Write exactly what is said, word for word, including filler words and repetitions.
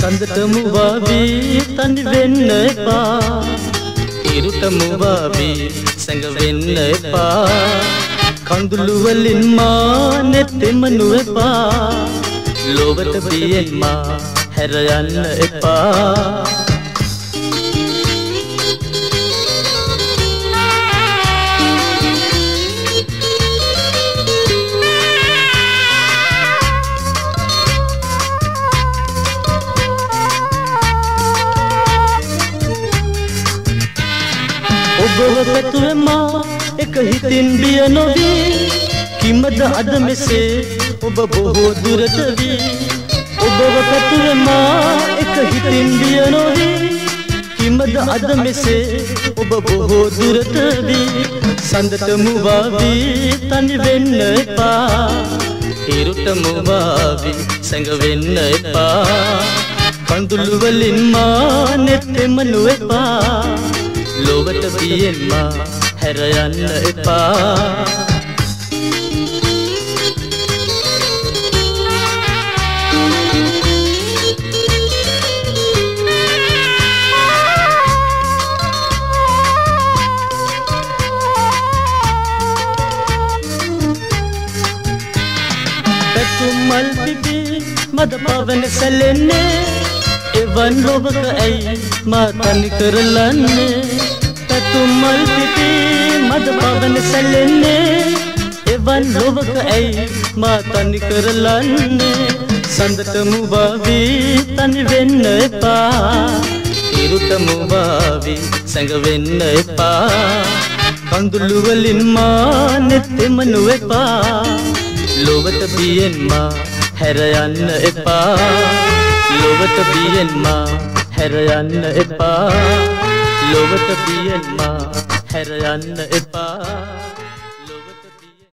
සඳට මුවාවී තනි වෙන්න එපා, ඉරුට මුවාවී සැඟ වෙන්න එපා, කඳුළු වලින් මා නෙතෙමනු එපා, ලොවට බියෙන් මා හැර යන්න එපා. ඔබව පැතුවේ මා එක හිතින් බිය නොවී, කිමද අද මෙසේ ඔබ බොහෝ දුරට වී. ඔබව පැතුවේ මා එක හිතින් බිය නොවී, කිමද අද මෙසේ ඔබ බොහෝ දුරට වී. සඳට මුවාවී තනි වෙන්න එපා, ඉරුට මුවාවී සැඟ වෙන්න එපා, කඳුළු වලින් මා නෙතෙමනු එපා, ලොවට බියෙන් මා හැර යන්න එපා. පැතුම් මල් පිපි මද පවන සැලෙන්නේ, එවන් ලොවක ඇයි මා තනි කරලන්නේ. පැතුම් මල් පිපි මද පවන සැලෙන්නේ, එවන් ලොවක ඇයි මා තනි කරලන්නේ. සඳට මුවාවී තනි වෙන්න එපා, ඉරුට මුවාවී සැඟ වෙන්න එපා, කඳුළු වලින් මා නෙතෙමනු එපා, ලොවට බියෙන් මා හැර යන්න එපා, ලොවට බියෙන් මා හැර යන්න එපා, ලොවට බියෙන් මා හැර යන්න එපා.